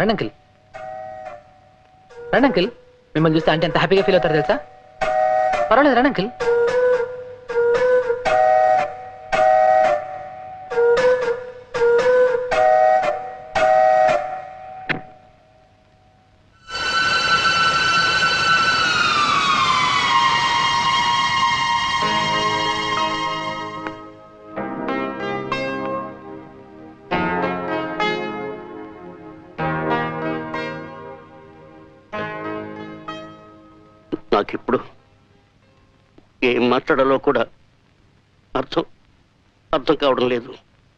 రండి అంకిల్, రండి అంకిల్. మిమ్మల్ని చూస్తే అంటే ఎంత హ్యాపీగా ఫీల్ అవుతారు తెలుసా? పర్వాలేదు రండి అంకిల్. నాకిప్పుడు ఏం మాట్లాడాలో కూడా అర్థం కావడం లేదు.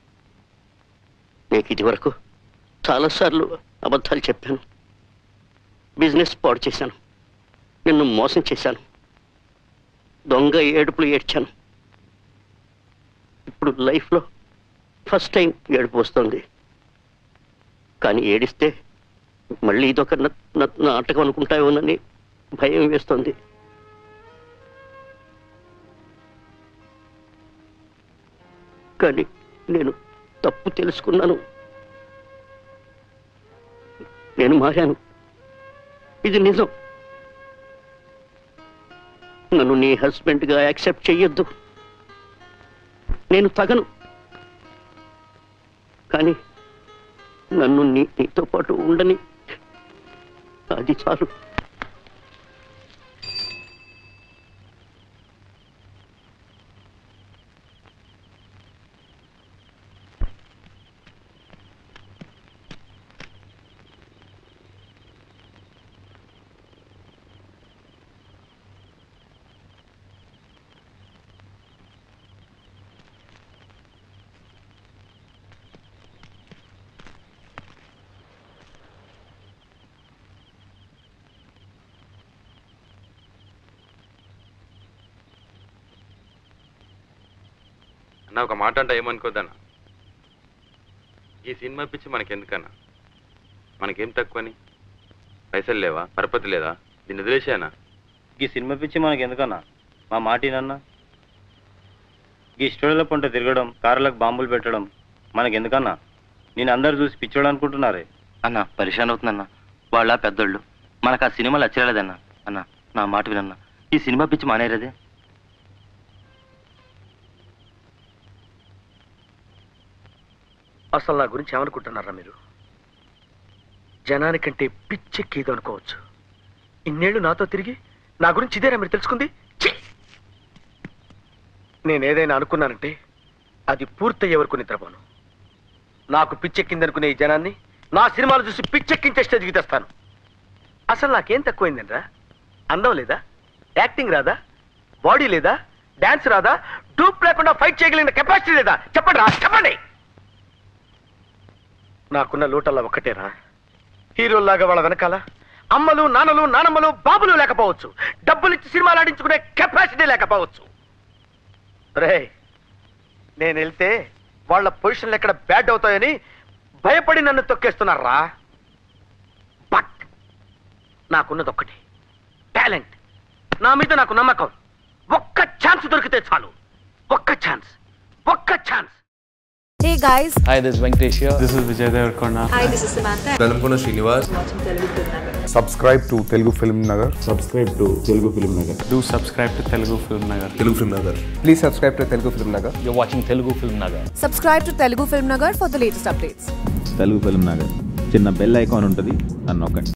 నీకు ఇది వరకు చాలాసార్లు అబద్ధాలు చెప్పాను, బిజినెస్ పాడు చేశాను, నిన్ను మోసం చేశాను, దొంగ ఏడుపులు ఏడ్చాను. ఇప్పుడు లైఫ్లో ఫస్ట్ టైం ఏడుపు వస్తుంది. కానీ ఏడిస్తే మళ్ళీ ఇదొక నాటకం అనుకుంటాయోనని భయం వేస్తుంది. కానీ నేను తప్పు తెలుసుకున్నాను, నేను మారాను. ఇది నిజం. నన్ను నీ హస్బెండ్గా యాక్సెప్ట్ చెయ్యొద్దు, నేను తగను. కానీ నన్ను నీతో పాటు ఉండని, అది చాలు. అన్న ఒక మాట అంటే ఏమనుకోద్దన్న, ఈ సినిమా పిచ్చి మనకెందుకన్నా? మనకేం తక్కువని? పైసలు లేవా, పరపతి లేదా? దీన్ని వదిలేసానా? ఈ సినిమా పిచ్చి మనకెందుకన్నా? మా మాటినన్నా. ఈ స్టూడియోలో పొంట తిరగడం, కార్లకు బాంబులు పెట్టడం మనకెందుకన్నా? నేను అందరు చూసి పిచ్చోడు అనుకుంటున్నారే అన్న. పరిశాన్ అవుతుందన్న. వాళ్ళ పెద్దోళ్ళు, మనకు ఆ సినిమాలు వచ్చేలేదన్నా. అన్న నా మాట వినన్నా, ఈ సినిమా పిచ్చి మానేరదే. అసలు నా గురించి ఏమనుకుంటున్నారా మీరు? జనానికంటే పిచ్చెక్కిది అనుకోవచ్చు. ఇన్నేళ్ళు నాతో తిరిగి నా గురించి ఇదేనా మీరు తెలుసుకుంది? నేనేదైనా అనుకున్నానంటే అది పూర్తయ్యే వరకు నిద్రపోను. నాకు పిచ్చెక్కిందనుకునే ఈ జనాన్ని నా సినిమాలు చూసి పిచ్చెక్కించే స్టేజ్కి తెస్తాను. అసలు నాకేం తక్కువైందండ్రా? అందం లేదా? యాక్టింగ్ రాదా? బాడీ లేదా? డాన్స్ రాదా? డూప్ లేకుండా ఫైట్ చేయగలిగిన కెపాసిటీ లేదా? చెప్పండి రా, చెప్పండి. నాకున్న లోటల్లా ఒక్కటేరా, హీరోల్లాగా వాళ్ళ వెనకాల అమ్మలు, నాన్నలు, నానమ్మలు, బాబులు లేకపోవచ్చు, డబ్బులిచ్చి సినిమాలు ఆడించుకునే కెపాసిటీ లేకపోవచ్చు. రే, నేను వెళ్తే వాళ్ళ పొజిషన్లు ఎక్కడ బ్యాడ్ అవుతాయని భయపడి నన్ను తొక్కేస్తున్నారా? బట్ నాకున్నది ఒక్కటి, టాలెంట్. నా మీద నాకు నమ్మకం. ఒక్క ఛాన్స్ దొరికితే చాలు. ఒక్క chance. Hey guys. Hi, this is Venkatesh here. This is Vijay Devarkonda. Hi, this is Samantha. Velamkona Srinivas. Watching Telugu Film Nagar. Subscribe to Telugu Film Nagar. Subscribe to Telugu Film Nagar. Do subscribe to Telugu Film Nagar. Telugu Film Nagar. Please subscribe to Telugu Film Nagar. You're watching Telugu Film Nagar. Subscribe to Telugu Film Nagar for the latest updates. Telugu Film Nagar. చిన్న bell icon ఉంటుంది, నన్ను నొక్కండి.